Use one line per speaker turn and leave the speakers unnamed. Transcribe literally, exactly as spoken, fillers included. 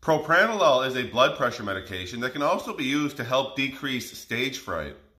Propranolol is a blood pressure medication that can also be used to help decrease stage fright.